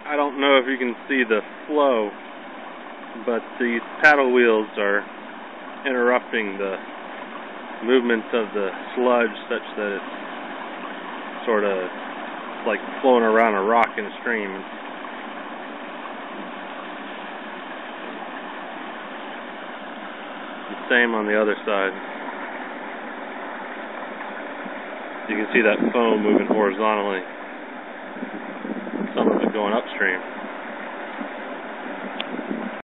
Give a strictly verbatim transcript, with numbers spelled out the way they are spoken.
I don't know if you can see the flow, but these paddle wheels are interrupting the movement of the sludge such that it's sort of like flowing around a rock in a stream. The same on the other side. You can see that foam moving horizontally, some of it going upstream.